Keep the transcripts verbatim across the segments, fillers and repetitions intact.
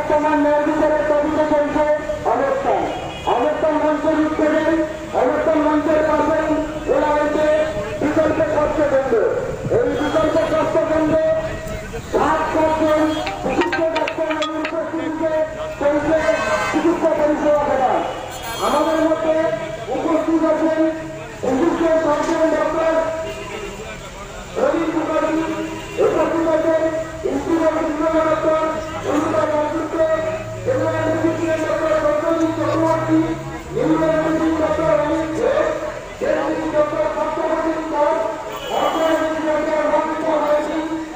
বর্তমান ন্যায় বিচারের দাবিতে চলছে অবস্থান। অবস্থান মঞ্চের উত্তরে অবস্থান মঞ্চের পাশেই বলা হয়েছে বিকল্প স্বাস্থ্য কেন্দ্র। এই বিকল্প স্বাস্থ্য কেন্দ্রে সাত সাতজন বিশিষ্ট ডাক্তারের উপস্থিতিতে চলছে চিকিৎসা পরিষেবা প্রদান। আমাদের মধ্যে উপস্থিত আছেন বিশিষ্ট সার্জন ডক্টর রবি মুখার্জি, উপস্থিত আছেন institute doctor Anuta Rajput, doctor Ranjit Chakraborty, neurology doctor Amit Ghosh, general doctor Satyabati Das, অর্থনীতি ডক্টর রঞ্জিত হয়েছি,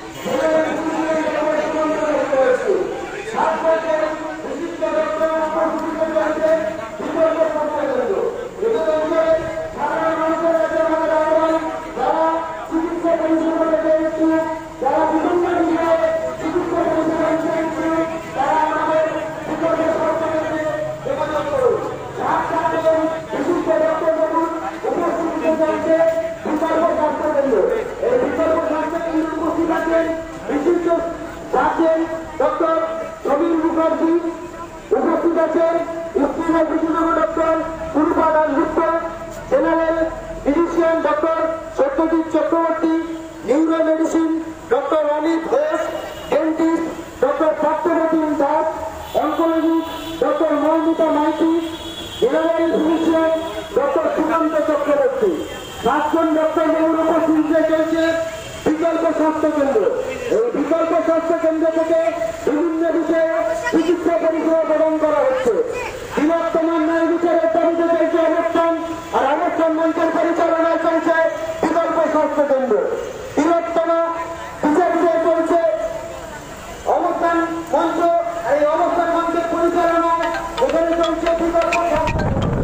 বিশিষ্ট ডক্টর উপস্থিত রয়েছেন বিকল্প স্বাস্থ্যকেন্দ্র। এদের সাধারণ মানুষের কাছে আমাদের আহ্বান, যারা চিকিৎসা পরিষেবা পেতে ইচ্ছুক, যারা বিভিন্ন বিষয়ে চিকিৎসা পরিষেবা নিতে ইচ্ছুক, তারা আমাদের বিকল্প স্বাস্থ্যকেন্দ্রে যোগাযোগ করুন। সাত সাতজন বিশিষ্ট ডক্টরবাবু উপস্থিত রয়েছে বিকল্প স্বাস্থ্যকেন্দ্র। এই বিকল্প স্বাস্থ্যকেন্দ্রে উপস্থিত আছেন বিশিষ্ট সার্জন ডক্টর রবি মুখার্জি, উপস্থিত আছেন ইনস্টিটিউট বিশেষজ্ঞ doctor Anuta Rajput, general physician doctor Satyajit Chakraborty, neuro medicine doctor Amit Ghosh, dentist doctor Satyabati Das, oncology doctor Moumita Maity, general physician doctor Sukanta Chakraborty. সাতজন ডক্টর বাবুর উপস্থিতিতে চলছে বিকল্প স্বাস্থ্য কেন্দ্র। এই বিকল্প স্বাস্থ্য কেন্দ্র থেকে বিভিন্ন বিষয়ে চিকিৎসা পরিষেবা প্রদান করা হচ্ছে। বৃহত্তম ন্যায় বিচারের দাবিতে চলছে অবস্থান, আর অবস্থান মঞ্চের পরিচালনায় চলছে বিকল্প স্বাস্থ্য কেন্দ্র। বৃহত্তম বিচার বিষয়ে চলছে অবস্থান মঞ্চ, এই অবস্থান মঞ্চের পরিচালনায় এখানে চলছে বিকল্প স্বাস্থ্য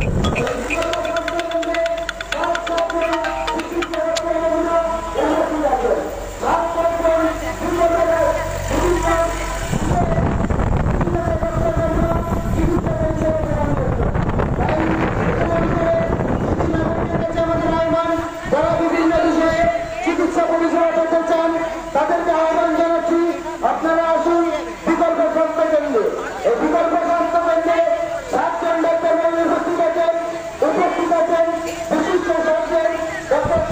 তাদেরকে আহ্বান জানাচ্ছি, আপনারা আসুন বিকল্প স্বাস্থ্য কেন্দ্রে। এই বিকল্প স্বাস্থ্য কেন্দ্রে সাতজন ডাক্তার উপস্থিত আছেন উপস্থিত আছেন বিশিষ্ট সার্জন ডক্টর